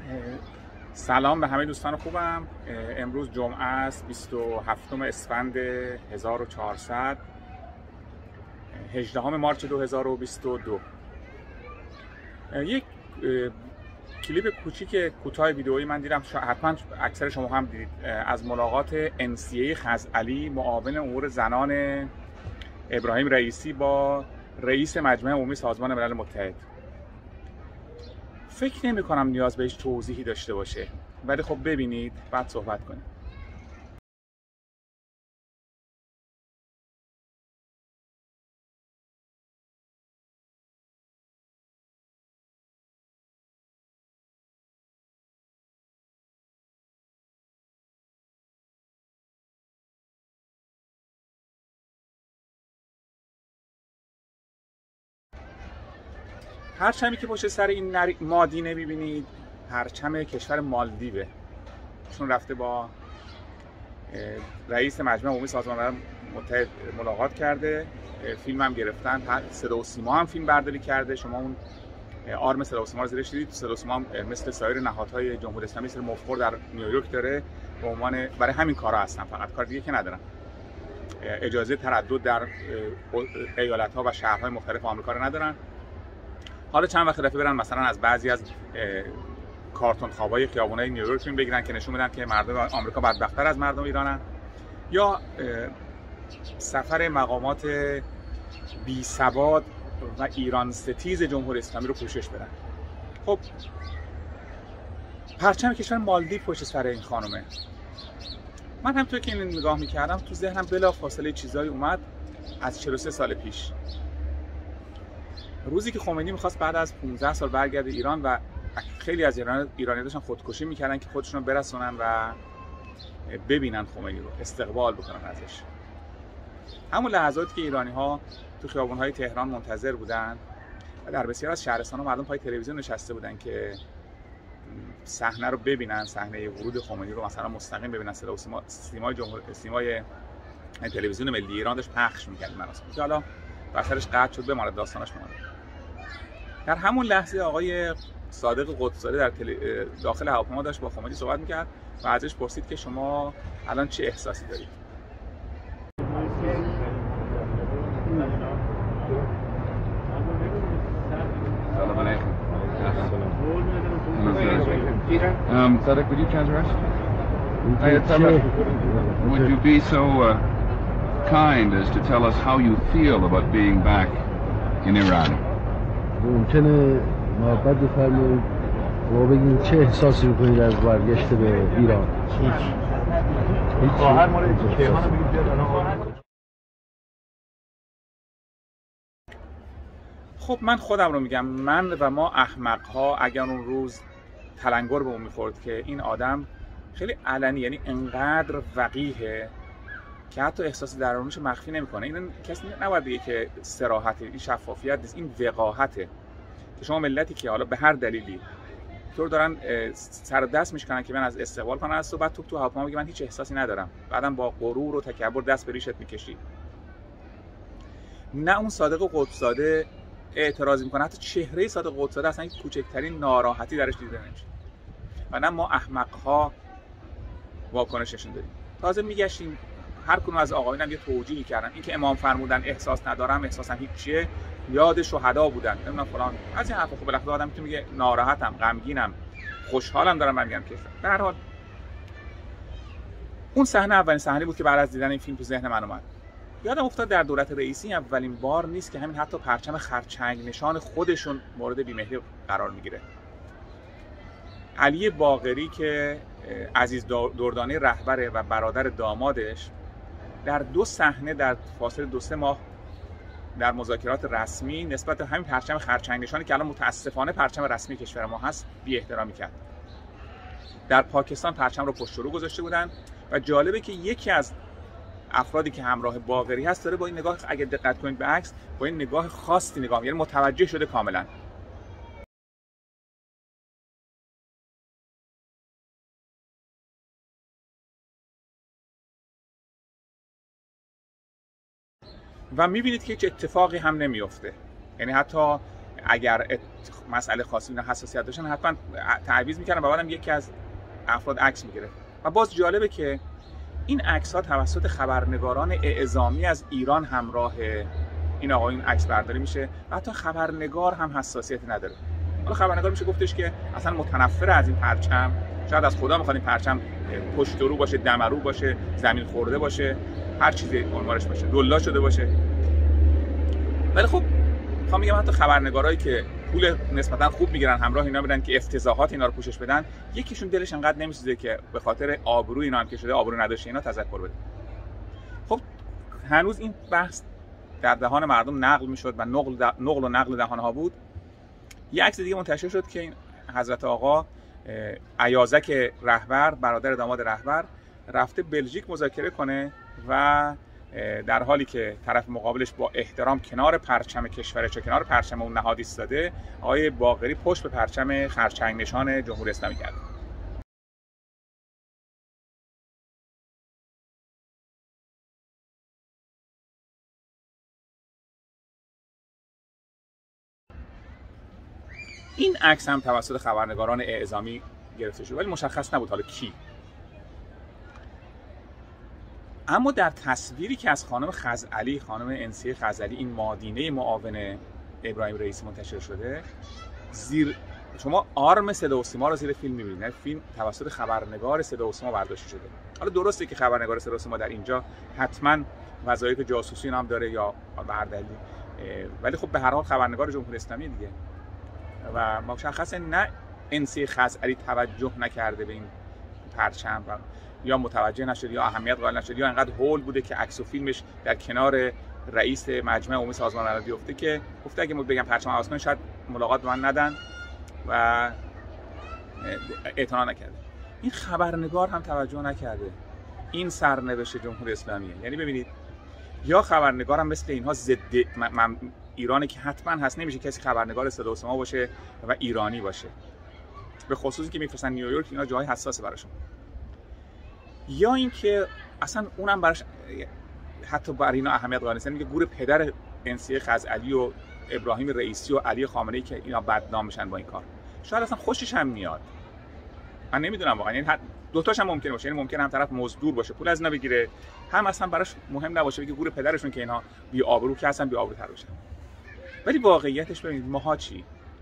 سلام به همه دوستان خوبم. امروز جمعه است 27 اسفند 1400 18 مارس 2022. یک کلیپ کوچیک کوتاه ویدئویی من دیدم، حتما اکثر شما هم دیدید، از ملاقات NCA خزعلی معاون امور زنان ابراهیم رئیسی با رئیس مجمع عمومی سازمان ملل متحد. فکر نمی کنم نیاز بهش توضیحی داشته باشه، ولی خب ببینید بعد صحبت کنیم. پرچمی که پشت سر این مادینه می‌بینید پرچم کشور مالدیوه، چون رفته با رئیس مجمع عمومی سازمان ملل متحد ملاقات کرده، فیلم هم گرفتن، صدا و سیما هم فیلم برداری کرده. شما اون آرم صدا و سیما رو زیرش دیدید. صدا و سیما هم مثل سایر نهادهای جمهوری اسلامی مثل مفخر در نیویورک داره، به عنوان برای همین کارا هستن، فقط کار دیگه که ندارن. اجازه تردد در ایالت‌ها و شهرهای مختلف آمریکا رو ندارن. حالا چند وقت دفعه برن مثلا از بعضی از کارتون خوابای خیابونای نیویورک فیلم بگیرن که نشون بدن که مردم آمریکا بدبخت‌تر از مردم ایرانن، یا سفر مقامات بی سواد و ایران ستیز جمهوری اسلامی رو پوشش بدن. خب پرچم کشور مالدیو پشت سر این خانومه. من همونطور که این نگاه می‌کردم تو ذهنم بلافاصله چیزایی اومد از 43 سال پیش، روزی که خمینی می‌خواست بعد از 15 سال برگرده ایران و خیلی از ایرانی داشتن خودکشی می‌کردن که خودشون رو برسونن و ببینن خمینی رو، استقبال بکنن ازش. همون لحظاتی که ایرانی‌ها تو خیابون‌های تهران منتظر بودن و در بسیار از شهرستان‌ها مردم پای تلویزیون نشسته بودن که صحنه رو ببینن، صحنه ورود خمینی رو مثلا مستقیم ببینن، صدا و سیمای تلویزیون ملی ایران داشت پخش می‌کرد مراسم که حالا بسرش قطع شد، بمونه داستانش بمونه. در همون لحظه آقای صادق قطب‌زاده در داخل هواپیما داشت با خمینی صحبت می‌کرد و ازش پرسید که شما الان چه احساسی دارید؟ Sadek, would you transfer us? Would you be so kind as to tell us how you feel about being back in Iran? ممکنه محبت بفرمایید و بگید چه احساسی می‌کنید از برگشت به ایران؟ هیچ. خب من خودم رو میگم، من و ما احمق‌ها اگر اون روز تلنگر به اون می‌خورد که این آدم خیلی علنی، یعنی انقدر وقیحه که حتی احساس درونیش مخفی نمی‌کنه، این کسی نباید بگه که صراحته، این شفافیت نیست، این وقاحته که شما ملتی که حالا به هر دلیلی طور دارن سر دست میشکنن که من از استقبال کنن از تو، بعد تو هواپیما میگه من هیچ احساسی ندارم، بعدم با غرور و تکبر دست به ریشت میکشی. نه اون صادق قطب‌زاده اعتراض میکنه، حتی چهره صادق قطب‌زاده اصلا یک کوچکترین ناراحتی درش دیده نمیشه، و نه ما احمق‌ها واکنش نشون دادیم. تازه میگشتیم هر کدوم از آقایونم یه توجیهی کردن، این که امام فرمودن احساس ندارم، احساسم هیچ چیه، یاد شهدا بودن، نمیدونم فلان، از این حرفا. خب بالاخره آدم میتونه میگه ناراحتم، غمگینم، خوشحالم دارم من میگم که به هر حال اون صحنه اولین صحنه بود که بعد از دیدن این فیلم تو ذهن من اومد. یادم افتاد در دولت رئیسی اولین بار نیست که همین حتی پرچم خرچنگ نشان خودشون مورد بی‌مهری قرار میگیره. علی باقری که عزیز دردانه رهبره و برادر دامادش در دو صحنه در فاصله 2-3 ماه در مذاکرات رسمی نسبت به همین پرچم خرچنگ نشانی که الان متاسفانه پرچم رسمی کشور ما هست بی احترامی کرد. در پاکستان پرچم رو پشت رو گذاشته بودن و جالبه که یکی از افرادی که همراه باقری هست داره با این نگاه، اگه دقت کنید به عکس، با این نگاه خاصی نگاه، یعنی متوجه شده کاملا. و میبینید که هیچ اتفاقی هم نمیفته، یعنی حتی اگر مسئله خاصی اینا حساسیت داشتن حتما تعویض میکردن و بعدم یکی از افراد عکس میگرفت. و باز جالبه که این عکس‌ها توسط خبرنگاران اعزامی از ایران همراه این آقایون عکس برداری میشه و حتی خبرنگار هم حساسیتی نداره. حالا خبرنگار میشه گفتش که اصلا متنفر از این پرچم، شاید از خدا میخواد این پرچم پشت رو باشه، دمرو باشه، زمین خورده باشه، هر چیزی عنوانش باشه، دلا شده باشه. ولی خب میخوام بگم حتی خبرنگارایی که پول نسبتا خوب میگیرن همراه اینا بدن که افتضاحات اینا رو پوشش بدن، یکیشون دلش انقدر نمیسوزه که به خاطر آبرو اینا هم که شده آبرو نداشته اینا تذکر بده. خب هنوز این بحث در دهان مردم نقل میشد و نقل و نقل دهانها بود. یه عکس دیگه منتشر شد که این حضرت آقا ایازک رهبر، برادر داماد رهبر، رفته بلژیک مذاکره کنه و در حالی که طرف مقابلش با احترام کنار پرچم کشورش، کنار پرچم اون نهاد ایستاده، آقای باقری پشت به پرچم خرچنگ نشان جمهوری اسلامی کرد. این عکس هم توسط خبرنگاران اعزامی گرفته شد ولی مشخص نبود حالا کی. اما در تصویری که از خانم خزعلی، خانم انسیه خزعلی، این مادینه معاون ابراهیم رئیسی منتشر شده، زیر شما آرم صدا و سیما رو زیر فیلم می‌بینید. فیلم توسط خبرنگار صدا و سیما برداشته شده. حالا درسته که خبرنگار صدا و سیما در اینجا حتما وظایف جاسوسی هم داره یا بردلی، ولی خب به هر حال خبرنگار جمهوری اسلامی دیگه و مشخصه نه انسیه خزعلی توجه نکرده به این پرچم و یا متوجه نشد یا اهمیت قائل نشد یا انقدر هول بوده که عکس و فیلمش در کنار رئیس مجمع عمومی سازمان ملل بیفته که گفته اگه بگم پرچم عوض کنید شاید ملاقات به من ندن و اعتنا نکرده. این خبرنگار هم توجه نکرده. این سرنوشت جمهوری اسلامیه. یعنی ببینید یا خبرنگار هم مثل اینها ضد ایرانی که حتما هست، نمیشه کسی خبرنگار صدا و سیما باشه و ایرانی باشه، به خصوصی که میفرستن نیویورک، اینا جای حساسه براشون. یا اینکه اصلا اونم براش حتی برای اینا اهمیت قائل نیستن، میگه گور پدر انسیه خزعلی و ابراهیم رئیسی و علی خامنه‌ای که اینا بدنام میشن با این کار. شاید اصلا خوشش هم میاد، من نمیدونم واقعا. یعنی دو تاش هم ممکنه باشه. یعنی ممکنه هم طرف مزدور باشه، پول از اینا بگیره، هم اصلا براش مهم نباشه، بگه گور پدرشون که اینا بی آبرو که اصلا بی آبروتر بشن. ولی واقعیتش ببینید ماها چی؟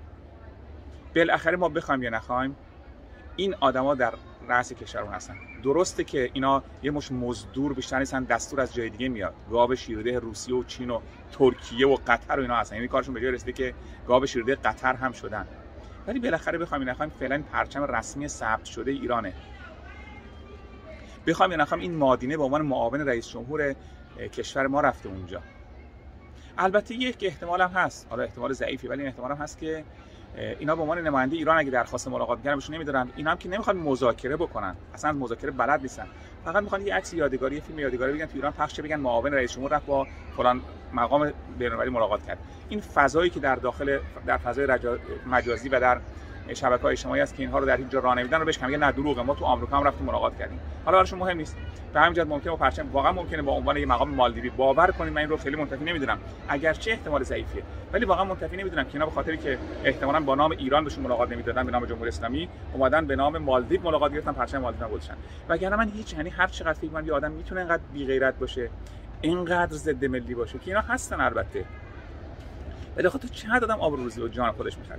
بالاخره ما بخوایم یا نخوایم این آدما در رأس کشورمون هستن. درسته که اینا یه مش مزدور بیشتر نیستن، دستور از جای دیگه میاد. گاو شیرده روسیه و چین و ترکیه و قطر و اینا هستن. یعنی کارشون به جای رسیده که گاو شیرده قطر هم شدن. ولی بالاخره بخوایم یا نخوایم فعلا پرچم رسمی ثبت شده ایرانه. بخوایم یا نخوایم این مادینه به عنوان معاون رئیس جمهور کشور ما رفته اونجا. البته یک احتمال هم هست، حالا احتمال ضعیفی ولی احتمال هم هست که اینا به عنوان نماینده ایران اگه درخواست ملاقات می‌کنن بهشون نمیدارن. اینا هم که نمیخوان مذاکره بکنن، اصلا مذاکره بلد نیستن، فقط میخوان یه عکس یادگاری، یه فیلم یادگاری بگن تو ایران پخش بگن معاون رئیس جمهور رفت با فلان مقام بین‌المللی ملاقات کرد. این فضایی که در فضای مجازی و در شبکه‌های اجتماعی است که اینها رو در هیچ جا راه نمیدن رو بهش میگن نه دروغه، ما تو آمریکا هم رفتیم ملاقات کردیم. حالا براشون مهم نیست. به همین جهت ممکنه با پرچم واقعا ممکنه با عنوان یه مقام مالدیوی، باور کنید من این رو خیلی منتفی نمیدونم، اگرچه احتمال ضعیفیه ولی واقعا منتفی نمیدونم که اینا به خاطری که احتمالاً با نام ایران بهشون ملاقات نمیدادن، به نام جمهوری اسلامی اومدن به نام مالدیو ملاقات گرفتن، پرچم مالدیو گذاشتن. وگرنه من هیچ، یعنی هر چقدر فکر کنم یه آدم میتونه اینقدر بی غیرت باشه، اینقدر ضد ملی باشه که اینا هستن البته، ولی خاطر چقدر آدم آبروریزی و جان خودش می‌خره.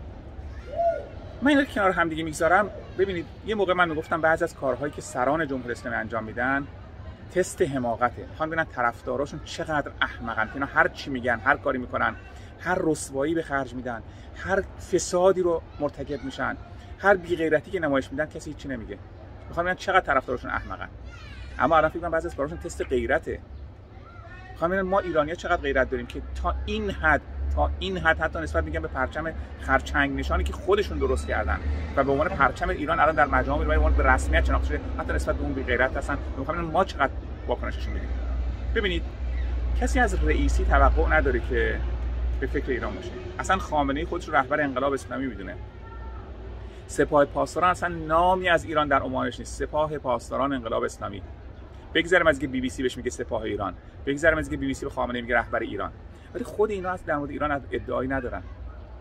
من اینا کنار هم دیگه میگذارم. ببینید یه موقع من میگفتم بعضی از کارهایی که سران جمهوری اسلامی انجام میدن تست حماقته. میخوان ببینن طرفداراشون چقدر احمقن که اینا هر چی میگن، هر کاری میکنن، هر رسوایی به خرج میدن، هر فسادی رو مرتکب میشن، هر بی غیرتی که نمایش میدن کسی هیچی نمیگه. میخوان ببینن چقدر طرفداراشون احمقن. اما الان فکر کنم بعضی از کاراشون تست غیرته. میخوان ببینن ما ایرانی‌ها چقدر غیرت داریم که تا این حد حتی نسبت میگم به پرچم خرچنگ نشانی که خودشون درست کردن و به عنوان پرچم ایران الان در مجامع به عنوان به رسمیت شناخته شده، حتی نسبت به اون بی غیرت هستن. میخوام ما چقدر واکنششون بدیم. ببینید کسی از رئیسی توقع نداره که به فکر ایران باشه. اصلا خامنه‌ای خودش رو رهبر انقلاب اسلامی میدونه. سپاه پاسداران اصلا نامی از ایران در عنوانش نیست. سپاه پاسداران انقلاب اسلامی. بگذاریم از اینکه BBC بهش میگه سپاه ایران، بگذاریم از اینکه BBC به خامنه‌ای میگه رهبر ایران، ولی خود اینا از در مورد ایران ادعایی ندارن.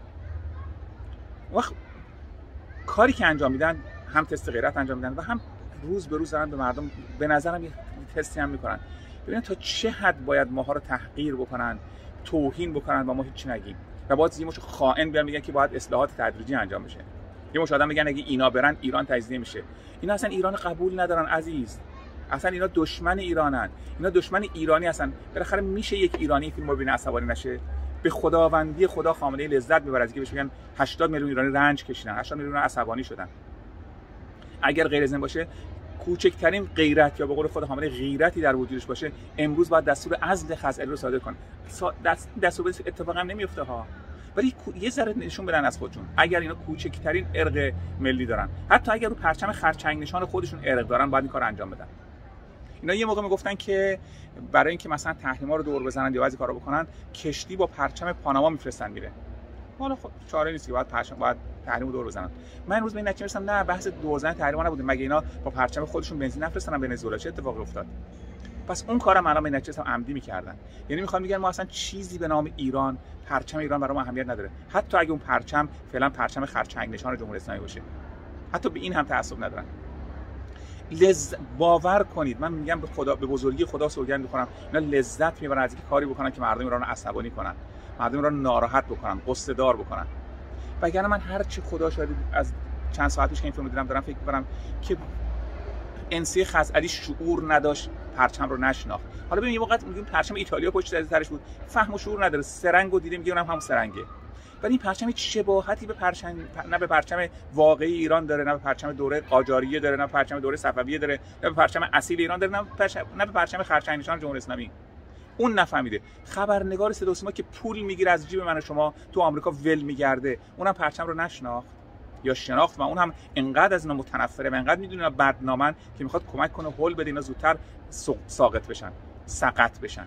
وقت کاری که انجام میدن هم تست غیرت انجام میدن و هم روز به روز دارن به مردم به نظرم یه تستی هم میکنن ببینن تا چه حد باید ماها رو تحقیر بکنن، توهین بکنن و ما هیچ نگیم و باز یه مش خائن بیان میگن که باید اصلاحات تدریجی انجام بشه. یه مش آدم میگن اگه اینا برن ایران تجزیه میشه. اینا اصلا ایران قبول ندارن عزیز. اصلا اینا دشمن ایرانن. اینا دشمن ایرانی هستن. بالاخره میشه یک ایرانی فیلمو ببینه عصبانی نشه؟ به خداوندی خدا خامنه‌ای لذت میبره از اینکه بهش میگن 80 میلیون ایرانی رنج کشیدن، 80 میلیون عصبانی شدن. اگر غیر از این باشه، کوچکترین غیرت یا به قول خود خامنه‌ای غیرتی در وجودش باشه، امروز باید دستور عزل خزعلی رو صادر کنه. دستور اتفاقا نمیفته ها. ولی یه ذره نشون بدن از خودشون. اگر اینا کوچکترین ارق ملی دارن، حتی اگر رو پرچم خرچنگ نشان خودشون ارق دارن، باید این کارو انجام بدن. اینا یه موقع میگفتن که برای اینکه مثلا تحریما رو دور بزنن یا بعضی کارا بکنن، کشتی با پرچم پاناما میفرستن میره. حالا خب چاره نیست که باید تحریم دور بزنن. من امروز به این نتیجه رسیدم نه، بحث دور زدن تحریما نبوده، مگه اینا با پرچم خودشون بنزین نفرستادن ونزوئلا، چه اتفاقی افتاد؟ پس اون کارم الان به نتیجه رسیدم عمدی میکردن. یعنی میخوان میگن ما اصلا چیزی به نام ایران، پرچم ایران برای ما اهمیت نداره، حتی اگه اون پرچم فعلا پرچم خرچنگ نشان جمهوری اسلامی باشه، حتی به این هم تعصب ندارن. باور کنید، من میگم به خدا، به بزرگی خدا سوگند میخورم، اینا لذت میبرن از اینکه کاری بکنن که مردم ایران رو عصبانی کنن، مردم ایران رو ناراحت بکنن، غصه دار بکنن. وگرنه من هر چی خدا شاهد از چند ساعت پیش که این فیلم دیدم دارم فکر می‌کنم که انسی خزعلی شعور نداشت، پرچم رو نشناخت. حالا ببین یه وقت میگیم پرچم ایتالیا پشت سرش بود، فهم و شعور نداره، سرنگو دیده میگه اونم همون سرنگه. ولی این پرچم هیچ شباهتی به پرچم، نه به پرچم واقعی ایران داره، نه به پرچم دوره قاجاریه داره، نه به پرچم دوره صفویه داره، نه به پرچم اصیل ایران داره، نه به پرچم خرچنگ نشان جمهوری اسلامی. اون نفهمیده. خبرنگار صدا و سیما که پول میگیره از جیب من و شما تو آمریکا ول میگرده، اونم پرچم رو نشناخت یا شناخت و اون هم انقدر از اینا متنفره و انقدر میدونه بدنامن که میخواد کمک کنه هول بده اینا زودتر ساقط بشن، سقط بشن.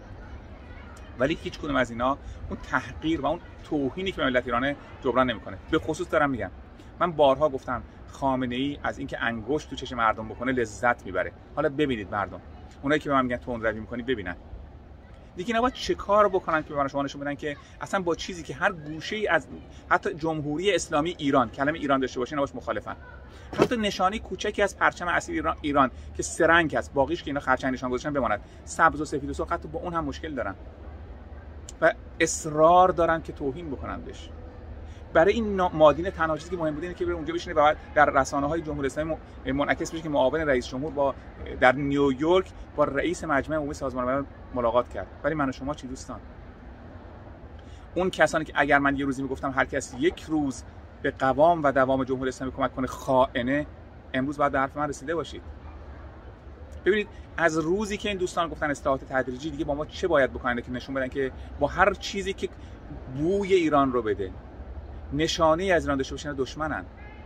ولی هیچ کدوم از اینا اون تحقیر و اون توهینی که به ملت ایران جبران نمیکنه. به خصوص دارم میگم، من بارها گفتم خامنه‌ای از اینکه انگشت تو چشم مردم بکنه لذت میبره. حالا ببینید مردم، اونایی که به من میگن تندروی میکنی، ببینن دیگه نباید چه کار بکنن که به شما نشون بدن که اصلا با چیزی که هر گوشه‌ای از حتی جمهوری اسلامی ایران کلمه ایران داشته باشه نباش مخالفن. حتی نشانی کوچکی از پرچم اصیل ایران که سرنگ است، باقیش که اینا خرچنگ نشان گذاشتن بماند، سبز و سفید و سرخ، حتی با اون هم مشکل دارن و اصرار دارن که توهین بکنن بهش. برای این مادین تنها چیزی که مهم بوده اینه که بره اونجا بشینه و در رسانه‌های جمهوری اسلامی منعکس بشه که معاون رئیس جمهور در نیویورک با رئیس مجمع عمومی سازمان ملل ملاقات کرد. ولی من و شما چی دوستان؟ اون کسانی که اگر من یه روزی میگفتم هر کس یک روز به قوام و دوام جمهوری اسلامی کمک کنه خائنه، امروز باید به حرف من رسیده باشید. ببینید از روزی که این دوستان گفتن اصلاحات تدریجی، دیگه با ما چه باید بکنن که نشون بدن که با هر چیزی که بوی ایران رو بده، نشانه از ایران داشته باشن دشمنن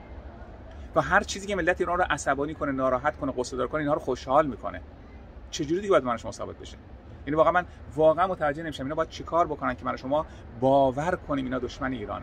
و هر چیزی که ملت ایران رو عصبانی کنه، ناراحت کنه، غصه دار کنه، اینها رو خوشحال میکنه. چجوری دیگه باید من شما ثابت بشه؟ یعنی واقعا من متوجه نمیشم اینا باید چیکار بکنن که من شما باور کنیم اینا دشمن ایرانن،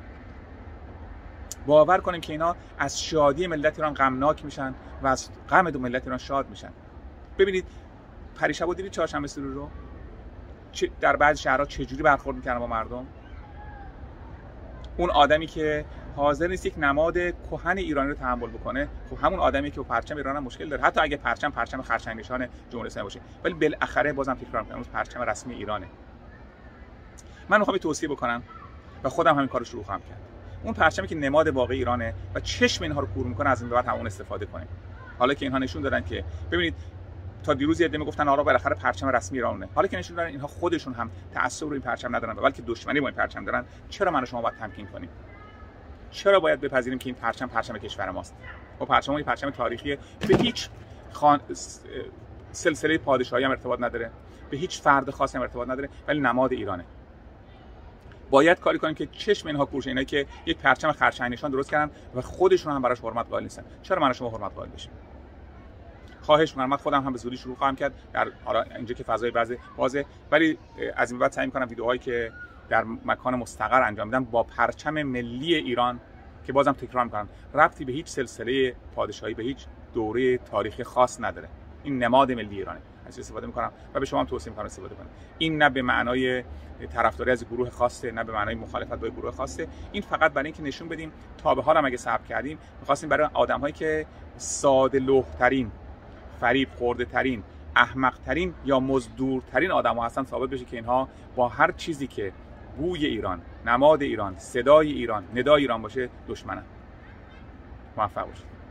باور کنیم که اینا از شادی ملت ایران غمناک میشن و از غم دو ملت ایران شاد میشن. ببینید پریشب دیدید چهارشنبه سرور رو در بعضی شهرها چجوری برخورد میکنن با مردم. اون آدمی که حاضر نیست یک نماد کهن ایرانی رو تحمل بکنه، خب همون آدمی که با پرچم ایران هم مشکل داره، حتی اگه پرچم خرچنگ نشان جمهوری اسلامی باشه، ولی بالاخره بازم تکرار میکنم اون پرچم رسمی ایرانه. من میخوام توصیه بکنم و خودم همین کارو شروع خواهم کرد. اون پرچمی که نماد واقعی ایرانه و چشم اینها رو کور میکنه، از این به بعد همون استفاده کنیم. حالا که اینها نشون دادن که ببینید تا دیروز یه عده میگفتن آره بالاخره پرچم رسمی ایرانه، حالا که نشون دادن اینها خودشون هم تعصب رو این پرچم ندارن بلکه دشمنی با این پرچم دارن، چرا من و شما باید تمکین کنیم؟ چرا باید بپذیریم که این پرچم کشور ماست؟ با پرچم پرچم تاریخیه، به هیچ سلسله پادشاهی هم ارتباط نداره، به هیچ فرد خاصی هم ارتباط نداره، ولی نماد ایرانه. باید کاری کنیم که چشم اینها کورشه، اینا که یک پرچم خرچنگ نشان درست کردن و خودشون هم براش حرمت قائل نیستن، چرا من و شما حرمت قائل بشیم؟ خواهش می‌کنم، من خودم هم به زودی شروع خواهم کرد در حالا اینجا که فضای بازه، ولی از این بعد سعی می‌کنم ویدیوهایی که در مکان مستقر انجام میدم با پرچم ملی ایران که بازم تکرار می‌کنم ربطی به هیچ سلسله پادشاهی، به هیچ دوره تاریخی خاص نداره، این نماد ملی ایرانه. از استفاده میکنم و به شما هم توصیه میکنم استفاده کنید. این نه به معنای طرفداری از گروه خاصه، نه به معنای مخالفت با گروه خاصه. این فقط برای اینکه نشون بدیم تا به حال هم اگه ثبت کردیم می‌خواستیم برای آدم‌هایی که ساده لوح‌ترین، فریب خورده‌ترین، احمق‌ترین یا مزدورترین آدم‌ها هستن ثابت بشه که اینها با هر چیزی که بوی ایران، نماد ایران، صدای ایران، ندای ایران باشه دشمنن. موفق باشید.